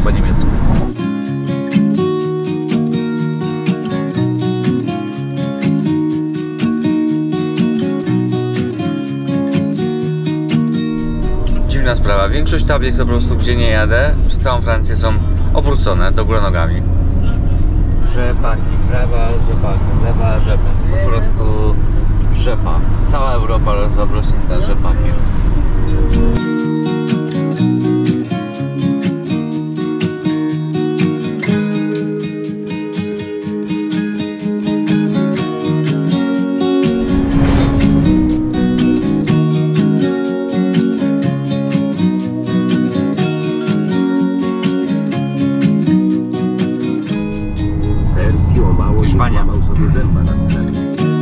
po niemiecku. Dziwna sprawa. Większość tablic po prostu, gdzie nie jadę, przez całą Francję są obrócone do góry nogami. Rzepaki, prawa rzepak, lewa rzepak. Po prostu rzepa. Cała Europa rozrośnięta rzepakiem. Hiszpania. Złamał sobie zęba na sklepie.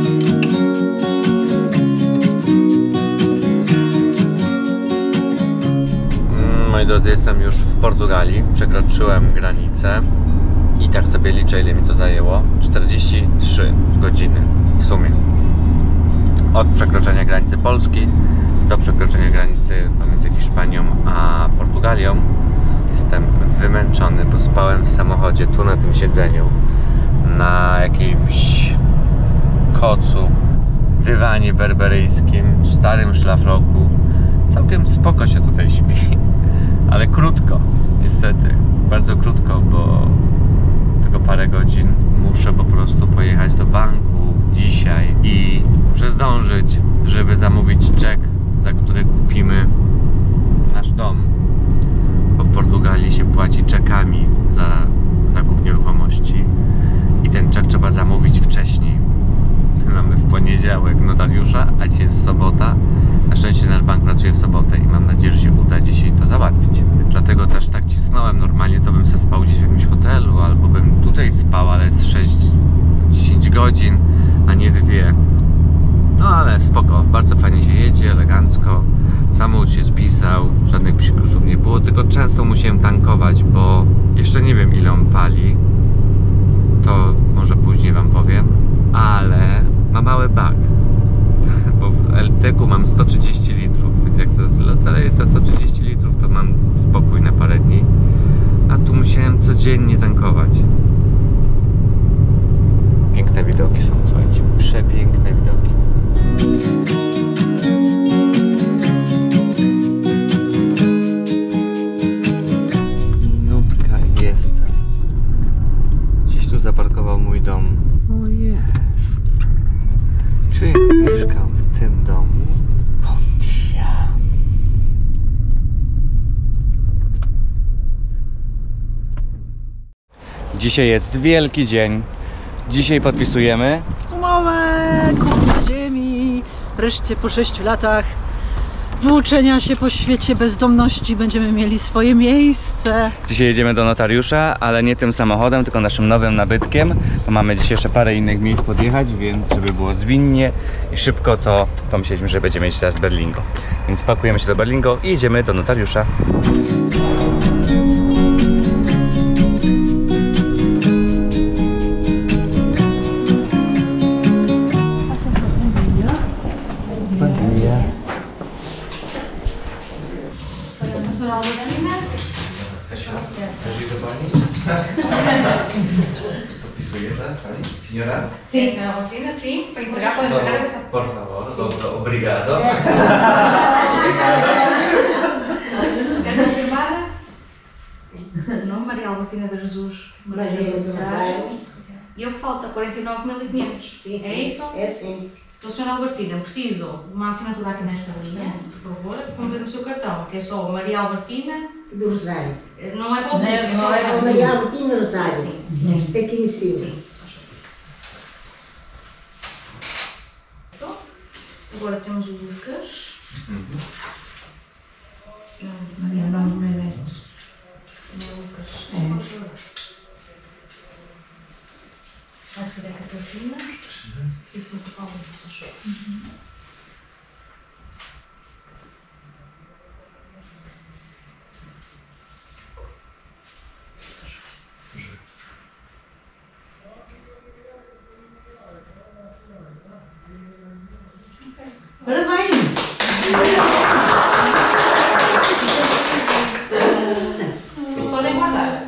Moi drodzy, jestem już w Portugalii. Przekroczyłem granicę i tak sobie liczę, ile mi to zajęło. 43 godziny w sumie. Od przekroczenia granicy Polski do przekroczenia granicy pomiędzy Hiszpanią a Portugalią. Jestem wymęczony, bo spałem w samochodzie, tu na tym siedzeniu, na jakimś kocu, dywanie berberyjskim, starym szlafroku. Całkiem spoko się tutaj śpi, ale krótko, niestety, bardzo krótko, bo tylko parę godzin. Muszę po prostu pojechać do banku dzisiaj i muszę zdążyć, żeby zamówić czek, za który kupimy nasz dom, bo w Portugalii się płaci czekami za zakup nieruchomości i ten czek trzeba zamówić wcześniej. Mamy w poniedziałek notariusza, a dzisiaj jest sobota. Na szczęście nasz bank pracuje w sobotę i mam nadzieję, że się uda dzisiaj to załatwić. Dlatego też tak cisnąłem. Normalnie to bym sobie spał gdzieś w jakimś hotelu, albo bym tutaj spał, ale jest 6-10 godzin, a nie 2. No ale spoko, bardzo fajnie się jedzie, elegancko. Samochód się spisał, żadnych psikusów nie było, tylko często musiałem tankować, bo jeszcze nie wiem, ile on pali. To może później wam powiem, ale ma mały bak, bo w LTK-u mam 130 litrów, więc jak zlecę jest za 130 litrów, to mam spokój na parę dni, a tu musiałem codziennie tankować. Piękne widoki są, słuchajcie, przepiękne widoki. Minutka jest. Gdzieś tu zaparkował mój dom. O jest. Czy mieszkam w tym domu? Bon dia. Dzisiaj jest wielki dzień. Dzisiaj podpisujemy umowę kupna ziemi. Wreszcie po 6 latach włóczenia się po świecie bezdomności będziemy mieli swoje miejsce. Dzisiaj jedziemy do notariusza, ale nie tym samochodem, tylko naszym nowym nabytkiem, bo mamy dzisiaj jeszcze parę innych miejsc podjechać, więc żeby było zwinnie i szybko, to pomyśleliśmy, że będziemy jeździć teraz Berlingo. Więc pakujemy się do Berlingo i idziemy do notariusza. Podpisuję teraz pani? Signora? Sí, señora Martina, sí. Para entregar, pueden entregar esa. Por favor, obrigado. Quer confirmar? Não, Maria Albertina de Jesus. Maria do Rosário. E o que falta? 49.500. Sim, sim. É isso? É sim. Então, senhora Albertina, preciso de uma assinatura aqui nesta linha, por favor, com o seu cartão, que é só Maria Albertina Do Rosário. Não é para o Não é o Maria Albertina Rosário. Sim, sim. Aqui em cima. Sim. Agora temos o Lucas. Maria não é. Lucas. É. A seguir é a Catarina e depois a Paula. Parabéns! Podem guardar.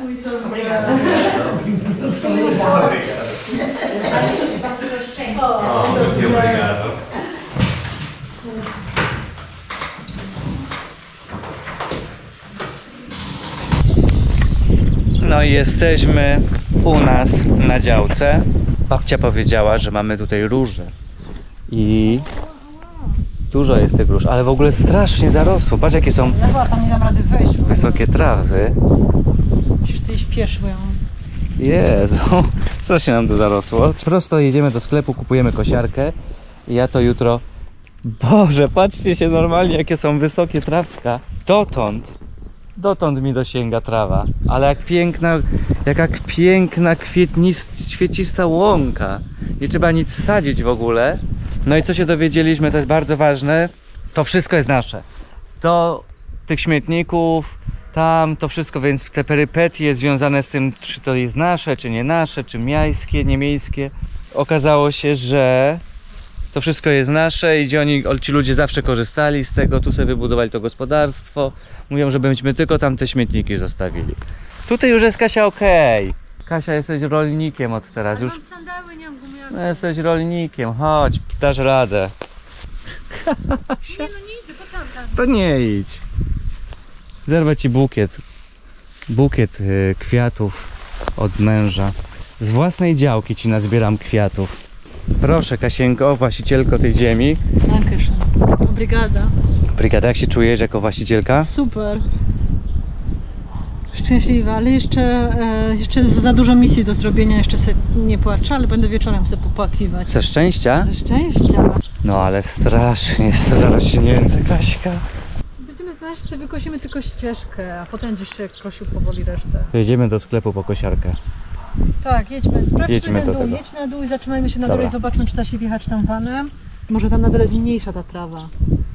No i jesteśmy u nas na działce. Babcia powiedziała, że mamy tutaj róże. I dużo jest tych róż, ale w ogóle strasznie zarosło. Patrz jakie są Ja chyba tam nie dam rady wejść. wysokie trawy. Musisz ty iść pieszy, bo ja mam... Jezu, strasznie nam to zarosło. Prosto jedziemy do sklepu, kupujemy kosiarkę i ja to jutro... Boże, patrzcie się normalnie, jakie są wysokie trawska. Dotąd mi dosięga trawa. Ale jaka piękna, kwiecista łąka. Nie trzeba nic sadzić w ogóle. No i co się dowiedzieliśmy, to jest bardzo ważne. To wszystko jest nasze. Do tych śmietników, tam to wszystko, więc te perypetie związane z tym, czy to jest nasze, czy nie nasze, czy miejskie, nie miejskie. Okazało się, że to wszystko jest nasze i ci ludzie zawsze korzystali z tego, tu sobie wybudowali to gospodarstwo. Mówią, że byśmy tylko tam te śmietniki zostawili. Tutaj już jest Kasia okej. Kasia, jesteś rolnikiem od teraz. Już Mam sandały, nie mam gumiaków. jesteś rolnikiem, chodź, dasz radę. Nie, no nie idę, po co tam? To nie idź. Zerwę ci bukiet kwiatów od męża. Z własnej działki ci nazbieram kwiatów. Proszę Kasieńko, właścicielko tej ziemi. Dankeschön. Obrigada. Brigada, jak się czujesz jako właścicielka? Super. Szczęśliwa, ale jeszcze jest za dużo misji do zrobienia, jeszcze sobie nie płaczę, ale będę wieczorem sobie popłakiwać. Ze szczęścia? Ze szczęścia. No ale strasznie jest to zarośnięte, Kaśka. Będziemy znaleźć, sobie wykosimy tylko ścieżkę, a potem gdzieś się kosił powoli resztę. Jedziemy do sklepu po kosiarkę. Tak, jedźmy. Sprawdźmy Jedźmy ten do dół, tego. jedź na dół i zatrzymajmy się na Dobra. dole i zobaczmy, czy da się wjechać tam vanem. Może tam na dole jest mniejsza ta trawa.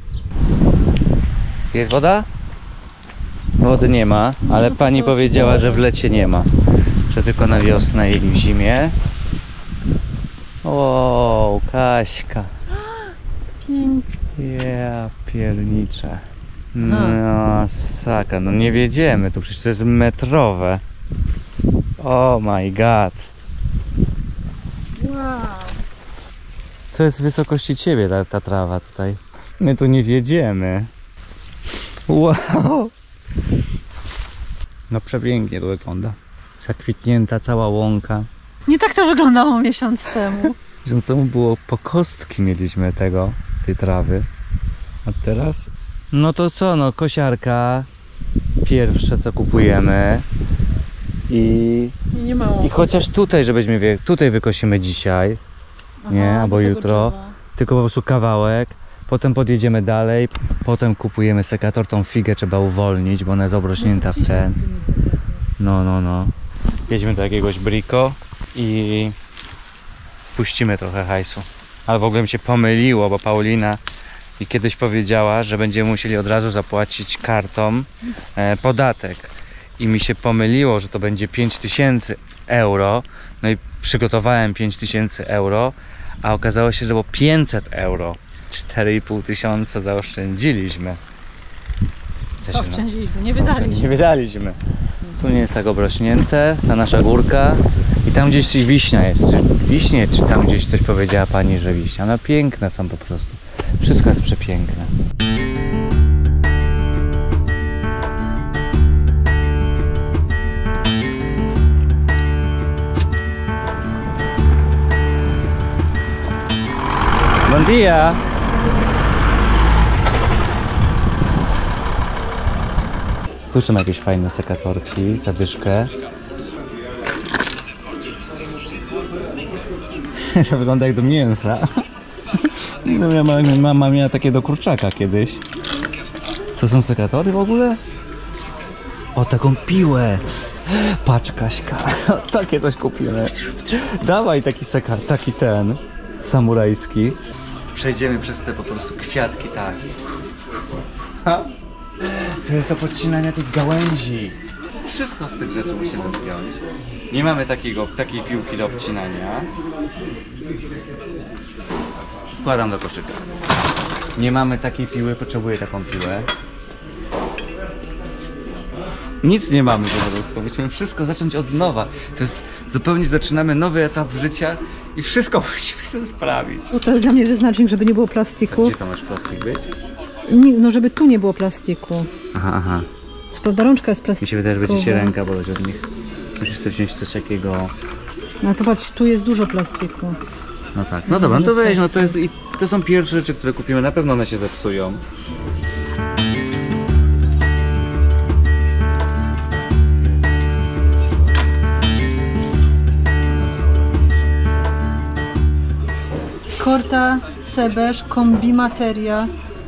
Jest woda? Wody nie ma, ale No to pani to powiedziała, że w lecie nie ma. Że tylko na wiosnę i w zimie. O, Kaśka. Pięknie. Ja pierniczę. No saka, no nie wiedziemy, tu przecież to jest metrowe. Oh my god. Wow. To jest wysokości ciebie ta trawa tutaj. My tu nie wiedziemy. Wow. No przepięknie to wygląda. Zakwitnięta cała łąka. Nie tak to wyglądało miesiąc temu. Miesiąc temu było po kostki mieliśmy tej trawy. A teraz? No to co, no kosiarka. Pierwsze co kupujemy. Nie mało. I chociaż tutaj, żebyśmy tutaj wykosimy dzisiaj. Nie, albo do tego jutro. drzewa. Tylko po prostu kawałek. Potem podjedziemy dalej. Potem kupujemy sekator. Tą figę trzeba uwolnić, bo ona jest obrośnięta w ten. No. Jedźmy do jakiegoś briko i puścimy trochę hajsu. Ale w ogóle mi się pomyliło, bo Paulina mi kiedyś powiedziała, że będziemy musieli od razu zapłacić kartą podatek. I mi się pomyliło, że to będzie 5000 euro. No i przygotowałem 5000 euro, a okazało się, że było 500 euro. 4,5 tysiąca zaoszczędziliśmy. Oszczędziliśmy, nie wydaliśmy. Nie wydaliśmy. Tu nie jest tak obrośnięte, ta nasza górka. I tam gdzieś wiśnia jest. Czy wiśnie, czy tam gdzieś coś powiedziała pani, że wiśnia. No piękne są po prostu. Wszystko jest przepiękne. Bom dia! Tu są jakieś fajne sekatorki, zadyszkę. To wygląda jak do mięsa. No, mama miała takie do kurczaka kiedyś. To są sekatory w ogóle? O, taką piłę! Patrz, Kaśka, takie coś kupimy. Dawaj taki ten samurajski. Przejdziemy przez te po prostu kwiatki, tak. Ha? To jest do podcinania tych gałęzi. Wszystko z tych rzeczy musimy wziąć. Nie mamy takiej piłki do obcinania. Wkładam do koszyka. Nie mamy takiej piły, potrzebuję taką piłę. Nic nie mamy po prostu. Musimy wszystko zacząć od nowa. To jest zupełnie, zaczynamy nowy etap życia i wszystko musimy sobie sprawić. No to jest dla mnie wyznacznik, żeby nie było plastiku. Gdzie to masz plastik być? No żeby tu nie było plastiku. Aha. Co prawda rączka jest plastikowa. Mi się wydaje, że będzie się ręka boleć od nich. Musisz sobie wziąć coś takiego... No popatrz, tu jest dużo plastiku. No tak, no dobra, no to weź, no to jest... To są pierwsze rzeczy, które kupimy, na pewno one się zepsują. Korta, Sebesz, kombi materia.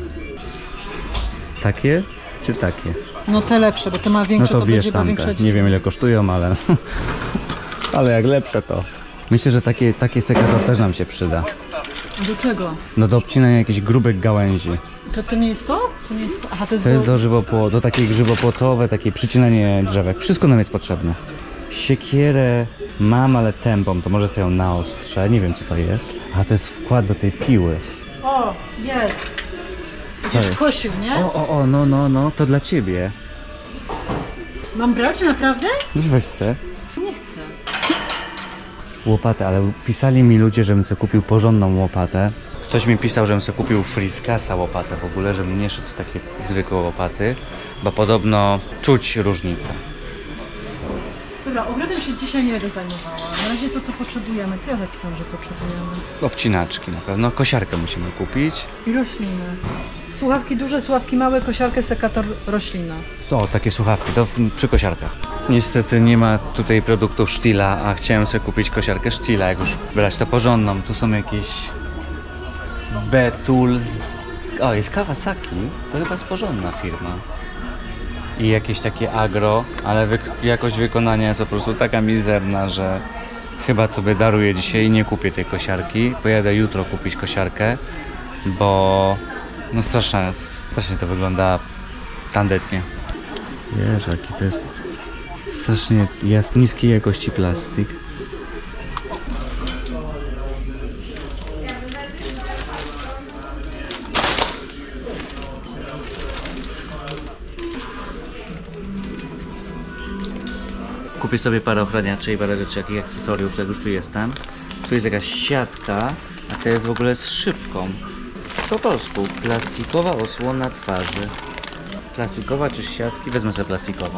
Takie czy takie? No te lepsze, bo te ma No większe, to to bierz będzie tamte. powiększać. Nie wiem ile kosztują, ale... ale jak lepsze to... Myślę, że taki sekator też nam się przyda. Do czego? No do obcinania jakichś grubych gałęzi. To nie jest to? To nie jest to? Aha, to jest To jest do takiej żywopłotowe, takie przycinanie drzewek. Wszystko nam jest potrzebne. Siekierę mam, ale tępą, to może sobie ją naostrzę. Nie wiem co to jest. A to jest wkład do tej piły. O, jest. Co Jest jest? kosił, nie? No, to dla ciebie. Mam brać naprawdę? Już weź se. Nie chcę. Łopatę, ale pisali mi ludzie, żebym sobie kupił porządną łopatę. Ktoś mi pisał, żebym sobie kupił Friskasa łopatę w ogóle, żebym nie szedł takie zwykłe łopaty, bo podobno czuć różnicę. Dobra, ogrodem się dzisiaj nie będę zajmowała. Na razie to, co potrzebujemy. Co ja zapisałam, że potrzebujemy? Obcinaczki na pewno, kosiarkę musimy kupić. I rośliny. Słuchawki duże, słuchawki małe, kosiarkę, sekator, roślina. O, takie słuchawki, to przy kosiarkach. Niestety nie ma tutaj produktów Stila, a chciałem sobie kupić kosiarkę Stila, jak już brać to porządną. Tu są jakieś B-Tools. O, jest Kawasaki, to chyba jest porządna firma. I jakieś takie agro, ale jakość wykonania jest po prostu taka mizerna, że chyba sobie daruję dzisiaj i nie kupię tej kosiarki. Pojadę jutro kupić kosiarkę, bo no strasznie to wygląda tandetnie. Wiesz, jaki to jest strasznie niskiej jakości plastik. Kupię sobie parę ochraniaczy i parę rzeczy, jakich akcesoriów, jak już tu jestem. Tu jest jakaś siatka, a to jest w ogóle z szybką. Po polsku, plastikowa osłona twarzy. Plastikowa czy z siatki? Wezmę sobie plastikową.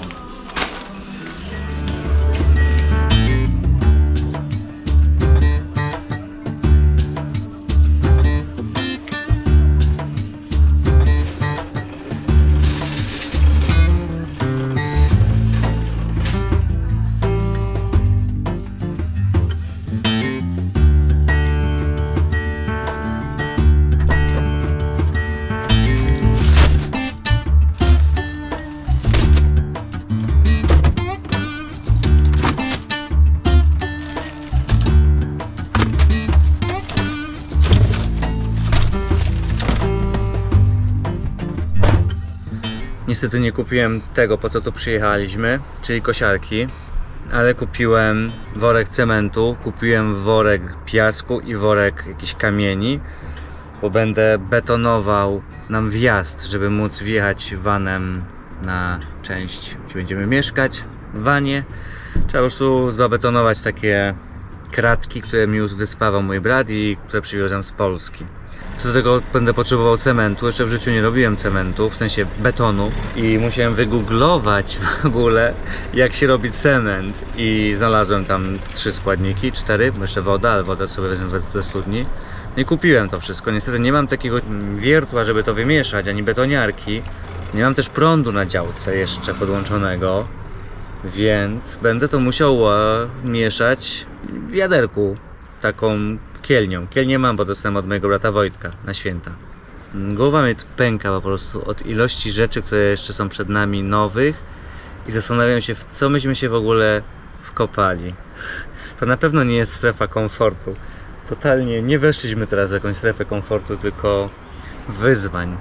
Niestety nie kupiłem tego, po co tu przyjechaliśmy, czyli kosiarki, ale kupiłem worek cementu, kupiłem worek piasku i worek jakichś kamieni, bo będę betonował nam wjazd, żeby móc wjechać vanem na część, gdzie będziemy mieszkać, w vanie. Trzeba po prostu zabetonować takie kratki, które mi już wyspawał mój brat i które przywiozłem z Polski. Do tego będę potrzebował cementu. Jeszcze w życiu nie robiłem cementu, w sensie betonu, i musiałem wygooglować w ogóle, jak się robi cement, i znalazłem tam 3 składniki, 4, bo jeszcze woda, ale wodę sobie wezmę ze studni. No i kupiłem to wszystko. Niestety nie mam takiego wiertła, żeby to wymieszać, ani betoniarki. Nie mam też prądu na działce jeszcze podłączonego, więc będę to musiał mieszać w wiaderku, taką kielnią. Kielnię mam, bo dostałem od mojego brata Wojtka na święta. Głowa mnie pęka po prostu od ilości rzeczy, które jeszcze są przed nami nowych, i zastanawiam się, w co myśmy się w ogóle wkopali. To na pewno nie jest strefa komfortu. Totalnie nie weszliśmy teraz w jakąś strefę komfortu, tylko wyzwań.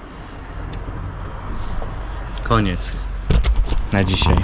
Koniec na dzisiaj.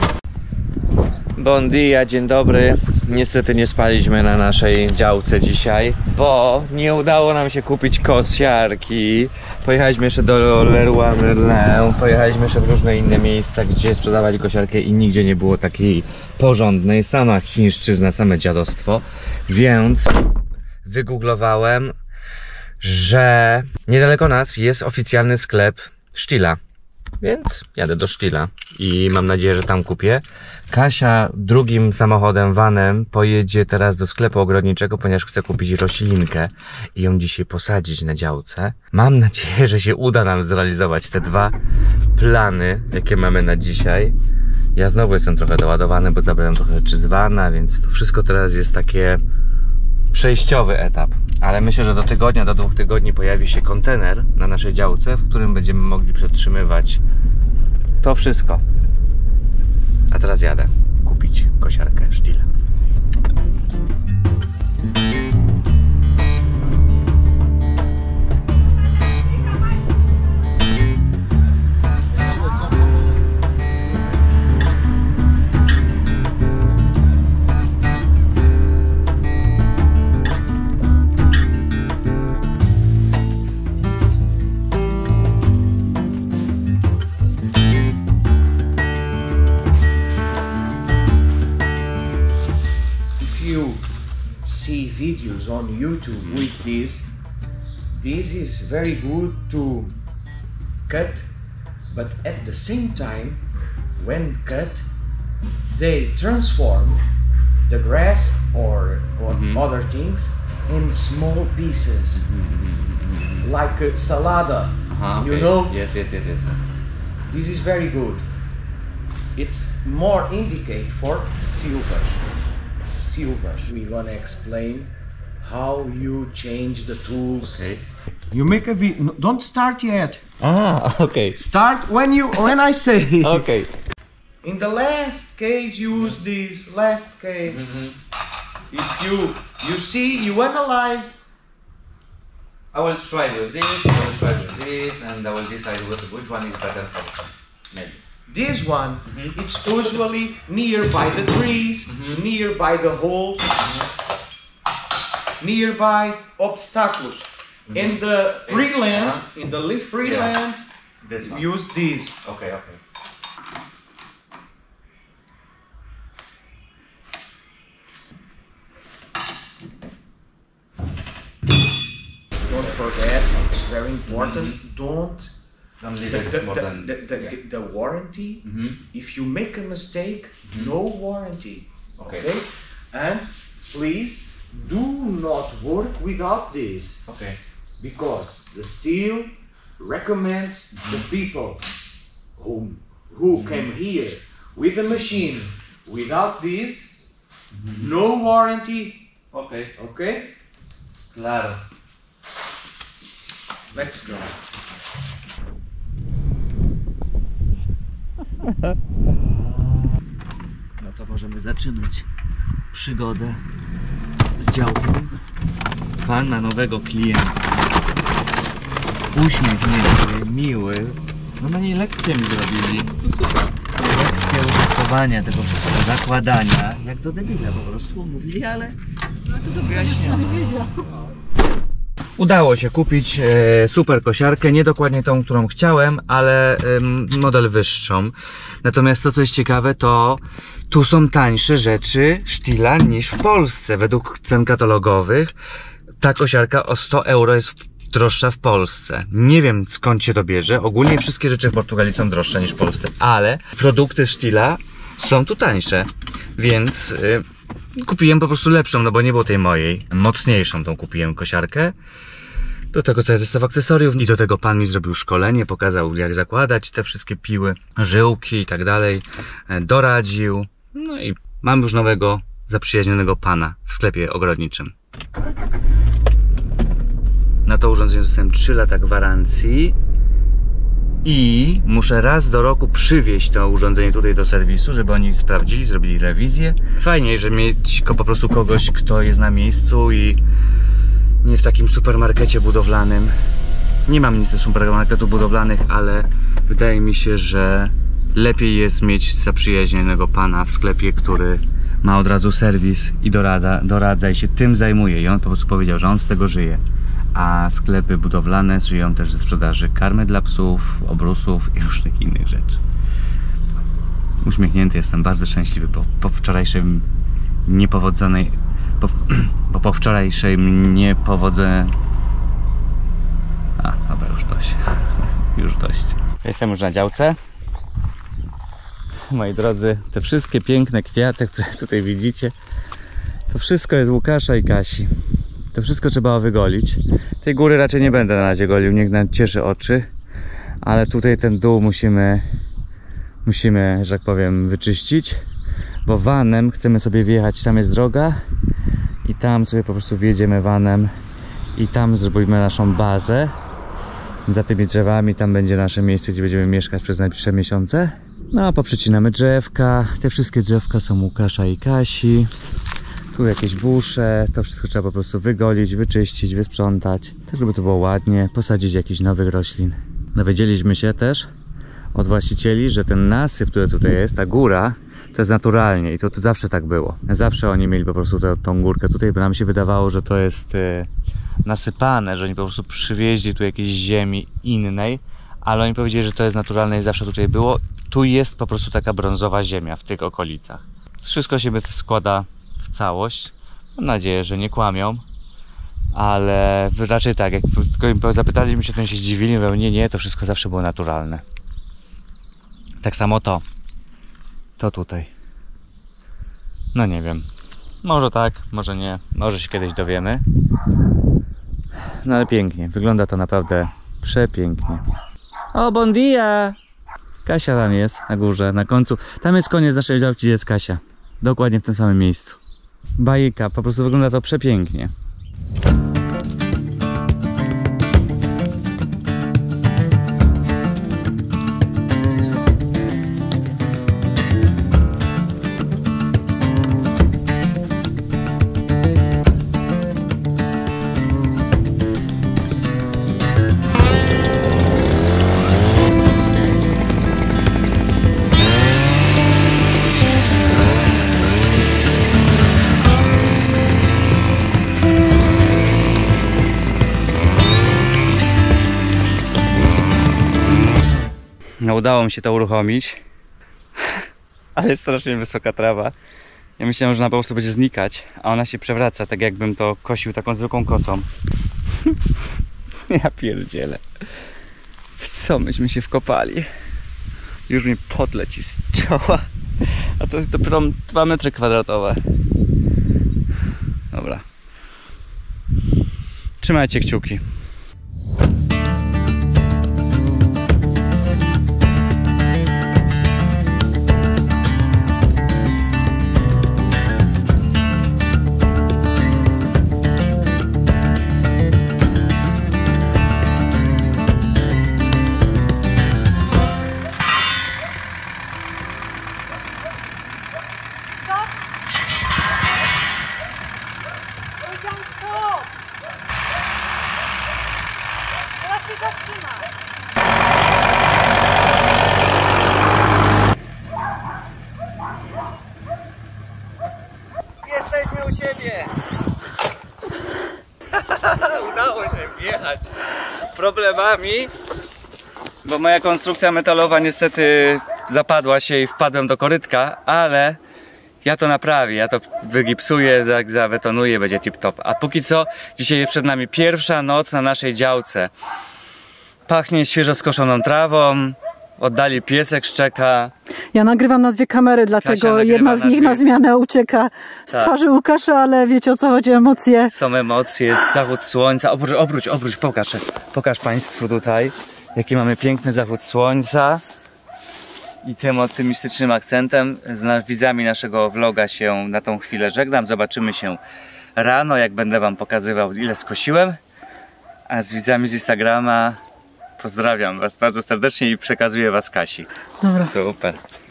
Bon dia, dzień dobry. Niestety nie spaliśmy na naszej działce dzisiaj, bo nie udało nam się kupić kosiarki. Pojechaliśmy jeszcze do Leroy Merlin, pojechaliśmy jeszcze w różne inne miejsca, gdzie sprzedawali kosiarkę i nigdzie nie było takiej porządnej. Sama chińszczyzna, same dziadostwo. Więc wygooglowałem, że niedaleko nas jest oficjalny sklep Stila. Więc jadę do Stila i mam nadzieję, że tam kupię. Kasia drugim samochodem, vanem, pojedzie teraz do sklepu ogrodniczego, ponieważ chce kupić roślinkę i ją dzisiaj posadzić na działce. Mam nadzieję, że się uda nam zrealizować te dwa plany, jakie mamy na dzisiaj. Ja znowu jestem trochę doładowany, bo zabrałem trochę rzeczy z vana, więc to wszystko teraz jest takie przejściowy etap. Ale myślę, że do tygodnia, do 2 tygodni pojawi się kontener na naszej działce, w którym będziemy mogli przetrzymywać to wszystko. A teraz jadę kupić kosiarkę Stihl. See videos on YouTube with this is very good to cut, but at the same time when cut they transform the grass or other things in small pieces like a salada. You know? Yes. This is very good. It's more indicate for silver. We're gonna explain how you change the tools. Okay. You make a video. No, don't start yet. Okay. Start when I say. Okay. In the last case, use this. Last case. If you see, you analyze. I will try with this, I will try with this, and I will decide which one is better for me. Maybe. This one, it's usually nearby the trees, nearby the holes, nearby obstacles. In the free land, in the free land, This one. use this. Okay. Don't forget, it's very important. Don't leave it more than... the warranty. If you make a mistake, no warranty. Okay. And please do not work without this. Okay. Because the Stihl recommends the people who came here with a machine without this, no warranty. Okay. Okay? Claro. Let's go. No to możemy zaczynać przygodę z działkiem. Pan ma nowego klienta. Uśmiechnięty, miły. Normalnie lekcję mi zrobili. To super. Lekcję użytkowania tego wszystkiego, zakładania. Jak do debila po prostu mówili, ale to do wyjaśnienia. Udało się kupić super kosiarkę, nie dokładnie tą, którą chciałem, ale model wyższą. Natomiast to, co jest ciekawe, to tu są tańsze rzeczy Stihla niż w Polsce. Według cen katalogowych ta kosiarka o 100 euro jest droższa w Polsce. Nie wiem, skąd się to bierze. Ogólnie wszystkie rzeczy w Portugalii są droższe niż w Polsce, ale produkty Stihla są tu tańsze, więc kupiłem po prostu lepszą, no bo nie było tej mojej. Mocniejszą tą kupiłem kosiarkę. Do tego cały zestaw akcesoriów i do tego pan mi zrobił szkolenie, pokazał jak zakładać te wszystkie piły, żyłki i tak dalej. Doradził. No i mam już nowego, zaprzyjaźnionego pana w sklepie ogrodniczym. Na to urządzenie dostałem 3 lata gwarancji i muszę raz do roku przywieźć to urządzenie tutaj do serwisu, żeby oni sprawdzili, zrobili rewizję. Fajnie, że mieć po prostu kogoś, kto jest na miejscu i nie w takim supermarkecie budowlanym. Nie mam nic do supermarketów budowlanych, ale wydaje mi się, że lepiej jest mieć zaprzyjaźnionego pana w sklepie, który ma od razu serwis i doradza i się tym zajmuje. I on po prostu powiedział, że on z tego żyje. A sklepy budowlane żyją też ze sprzedaży karmy dla psów, obrusów i różnych innych rzeczy. Uśmiechnięty jestem, bardzo szczęśliwy po wczorajszej niepowodzonej... Po wczorajszej niepowodzeniu... Dobra, już dość. Już dość. Jestem już na działce. Moi drodzy, te wszystkie piękne kwiaty, które tutaj widzicie, to wszystko jest Łukasza i Kasi. To wszystko trzeba wygolić. Tej góry raczej nie będę na razie golił, niech nam cieszy oczy. Ale tutaj ten dół musimy, że tak powiem, wyczyścić. Bo vanem chcemy sobie wjechać, tam jest droga. I tam sobie po prostu wjedziemy vanem. I tam zrobimy naszą bazę. Za tymi drzewami tam będzie nasze miejsce, gdzie będziemy mieszkać przez najbliższe miesiące. No a poprzecinamy drzewka. Te wszystkie drzewka są Łukasza i Kasi. Tu jakieś busze. To wszystko trzeba po prostu wygolić, wyczyścić, wysprzątać. Tak żeby to było ładnie. Posadzić jakichś nowych roślin. Dowiedzieliśmy się też od właścicieli, że ten nasyp, który tutaj jest, ta góra, to jest naturalnie i to zawsze tak było. Zawsze oni mieli po prostu tą górkę tutaj, bo nam się wydawało, że to jest nasypane, że oni po prostu przywieźli tu jakiejś ziemi innej, ale oni powiedzieli, że to jest naturalne i zawsze tutaj było. Tu jest po prostu taka brązowa ziemia w tych okolicach. Wszystko się składa w całość. Mam nadzieję, że nie kłamią, ale raczej tak, jak tylko im zapytaliśmy się, to oni się zdziwili, mówią, nie, to wszystko zawsze było naturalne. Tak samo to tutaj. No nie wiem. Może tak, może nie. Może się kiedyś dowiemy. No ale pięknie. Wygląda to naprawdę przepięknie. O, bon dia! Kasia tam jest, na górze, na końcu. Tam jest koniec naszej działki, gdzie jest Kasia. Dokładnie w tym samym miejscu. Bajka, po prostu wygląda to przepięknie. No udało mi się to uruchomić, ale jest strasznie wysoka trawa. Ja myślałem, że ona po prostu będzie znikać, a ona się przewraca, tak jakbym to kosił taką zwykłą kosą. Ja pierdzielę. Co myśmy się wkopali? Już mi pot leci z czoła, a to jest dopiero 2 metry kwadratowe. Dobra. Trzymajcie kciuki. Jesteśmy u siebie! Udało się wjechać z problemami, bo moja konstrukcja metalowa niestety zapadła się i wpadłem do korytka, ale ja to naprawię, ja to wygipsuję, zawetonuję, będzie tip top. A póki co, dzisiaj jest przed nami pierwsza noc na naszej działce. Pachnie świeżo skoszoną trawą, oddali piesek szczeka. Ja nagrywam na 2 kamery, dlatego jedna z nich na zmianę ucieka z twarzy Łukasza, ale wiecie, o co chodzi, emocje. Są emocje, jest zachód słońca. Obróć, pokaż Państwu tutaj, jaki mamy piękny zachód słońca. I tym optymistycznym akcentem z widzami naszego vloga się na tą chwilę żegnam. Zobaczymy się rano, jak będę Wam pokazywał, ile skosiłem. A z widzami z Instagrama pozdrawiam Was bardzo serdecznie i przekazuję Was Kasi. Dobra. Super.